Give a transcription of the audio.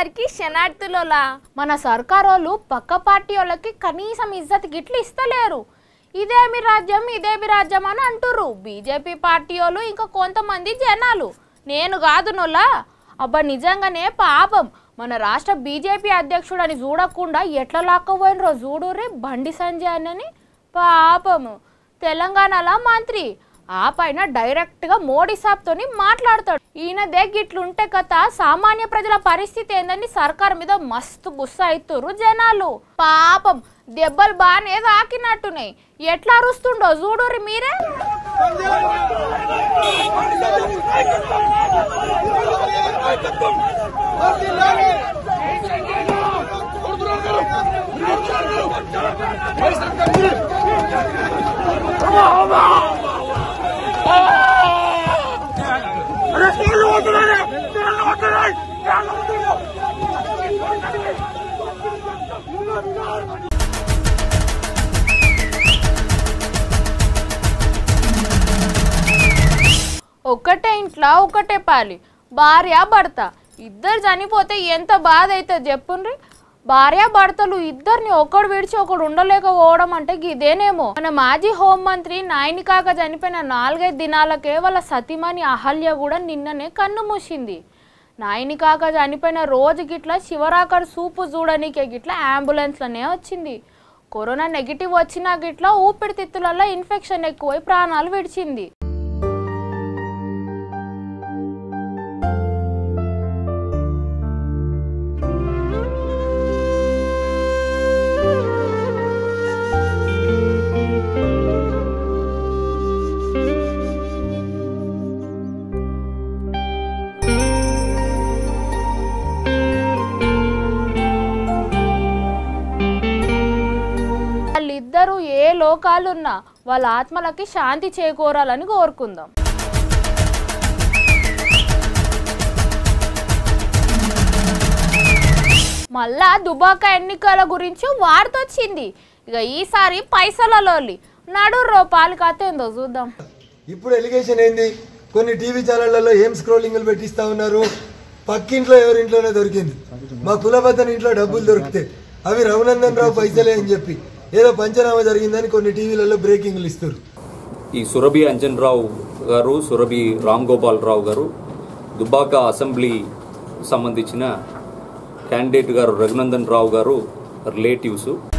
గారికి శనార్థులోలా మన సర్కారోళ్ళు పక్క పార్టీ వాళ్ళకి కనీసం ఇజ్జత్ గిట్లు ఇస్తలేరు. ఇదేమి రాజ్యం అని అంటుర్రు బీజేపీ పార్టీ వాళ్ళు ఇంకా కొంతమంది జనాలు. నేను కాదు నోలా అబ్బా నిజంగానే పాపం మన రాష్ట్ర బీజేపీ అధ్యక్షుడని చూడకుండా ఎట్లా లాక్కపోయినరో చూడుర్రి బండి సంజయ్ అని. పాపము తెలంగాణలో మంత్రి ఆ పైన డైరెక్ట్గా మోడీ సాబ్తోని మాట్లాడతాడు. ఈయనదే గిట్లుంటే కథ సామాన్య ప్రజల పరిస్థితి ఏందని సర్కార్ మీద మస్తు గుస్సా అవుతురు జనాలు. పాపం దెబ్బలు బాగానే తాకినట్టున్నాయి. ఎట్లా అరుస్తుండో చూడుర్రి మీరే. ఒక్కటే ఇంట్లో ఒకటే పాలి భార్య భర్త ఇద్దరు చనిపోతే ఎంత బాధ అవుతుంది చెప్పుండ్రి. భార్య భర్తలు ఇద్దరిని ఒకడు విడిచి ఒకడు ఉండలేకపోవడం అంటే ఇదేనేమో. మన మాజీ హోంమంత్రి నాయని కాక చనిపోయిన 4-5 దినాలకే వాళ్ళ సతీమణి అహల్య కూడా నిన్ననే కన్ను మూసింది. నాయని కాక చనిపోయిన రోజు గిట్లా శివరాకర్ సూపు చూడనీకే గిట్లా అంబులెన్స్లోనే వచ్చింది. కరోనా నెగిటివ్ వచ్చినా గిట్లా ఊపిరితిత్తులలో ఇన్ఫెక్షన్ ఎక్కువై ప్రాణాలు విడిచింది. వాళ్ళిద్దరూ ఏ లోకాలున్నా వాళ్ళ ఆత్మలకి శాంతి చేకూరాలని కోరుకుందాం. మళ్ళా దుబాక ఎన్నికల గురించి వార్తొచ్చింది. ఇక ఈసారి పైసలలోలి నడు రూపాయలు కథ ఏందో చూద్దాం. ఇప్పుడు ఎలిగేషన్ ఏంది, కొన్ని టీవీ ఛానళ్లలో ఏం స్క్రోలింగ్లు పెట్టిస్తా ఉన్నారు. పక్కింట్లో ఎవరింట్లోనే దొరికింది, మా కులబద్దన ఇంట్లో డబ్బులు దొరికితే అవి రఘునందన్ రావు పైసలే అని చెప్పి ఏదో పంచనామా జరిగిందని కొన్ని టీవీలలో బ్రేకింగ్లు ఇస్తారు. ఈ సురభి అంజన్ రావు గారు, సురభి రామ్ గోపాల్ రావు గారు దుబ్బాక అసెంబ్లీ సంబంధించిన క్యాండిడేట్ గారు రఘునందన్ రావు గారు రిలేటివ్స్.